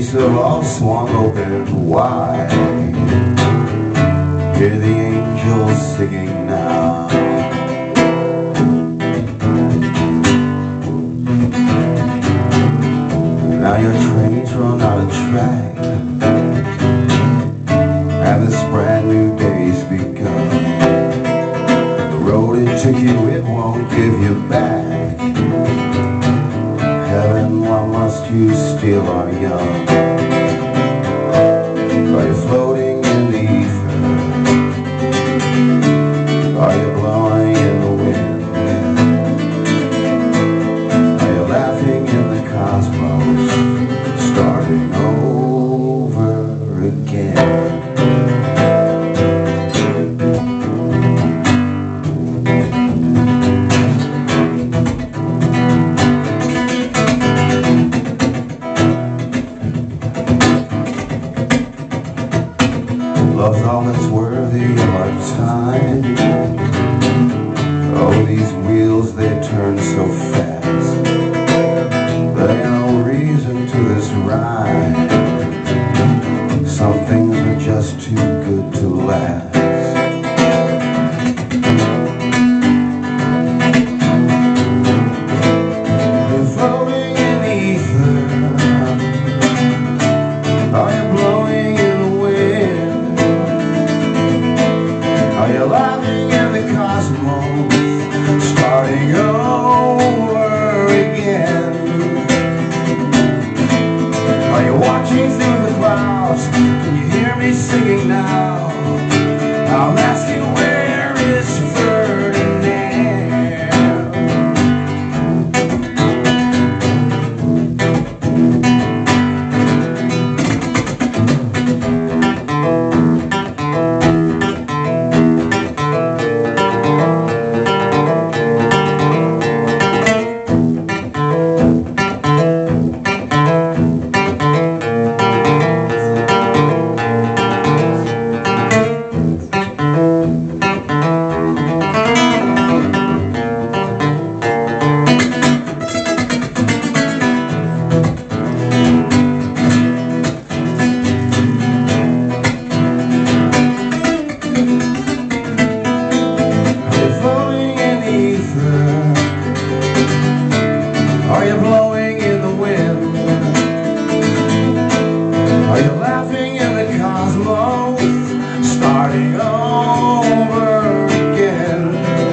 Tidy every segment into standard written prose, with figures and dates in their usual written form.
gates have all swung open wide. Hear the angels singing now. Now your trains run out of track, and this brand new day's begun. The road it took you, it won't give you back. Heaven, why must you steal our young? Are you floating in the ether? Are you blowing in the wind? Are you laughing in the cosmos, starting over again? Love's all that's worthy of our time. Oh, these wheels, they turn so fast. There ain't no reason to this ride. Some things are just too good to last. You're floating in the ether. Are you blowing in the wind? Are you laughing in the cosmos, starting over again? Are you watching through the clouds? Can you hear me singing now? I'm asking, where is Ferdinand? Are you blowing in the wind? Are you laughing in the cosmos, starting over again?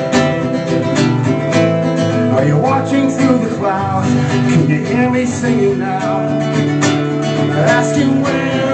Are you watching through the clouds? Can you hear me singing now? Asking, where